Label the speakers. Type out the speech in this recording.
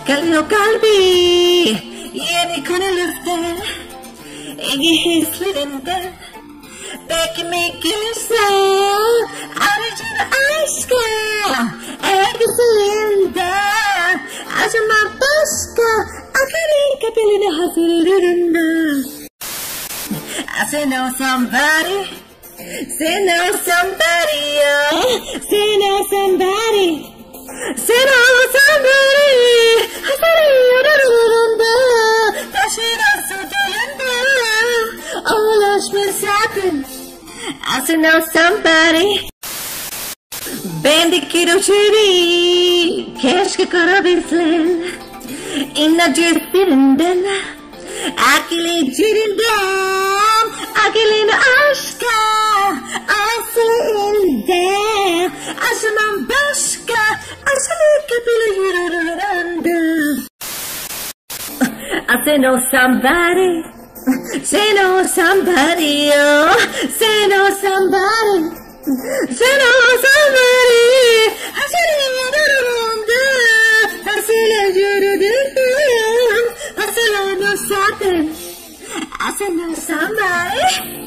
Speaker 1: Kalıyor kalbi yeni kanalırsa Ege hislerinde belki mi gelirse aracın aşka ergisinde acaba başka akarın kapelini hazırlarında I know somebody, say know somebody, oh, say know somebody, say know somebody, hazırlarında taşıran sularında ulaşmış zaten I know somebody. Bendeki rüçeri keşke karabilsen İnacı sirinden Akılcılından Akılın aşka Aslinden Aşamam başka Aşamam kapılı yürüründe I know somebody Say know somebody oh Say know somebody Say know somebody Aşamam yürüründe Asıl yürüründe Asıl no something I know somebody